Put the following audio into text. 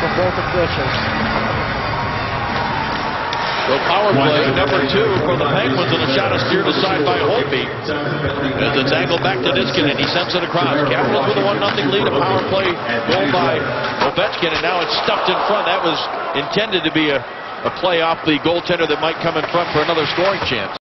for both officials. So power play number 2 for the Penguins, and a shot is steered aside by Holtby. As it's angled back to Niskanen, he sends it across. Capitals with a 1-0 lead. A power play goal by Ovechkin, and now it's stuffed in front. That was intended to be a play off the goaltender that might come in front for another scoring chance.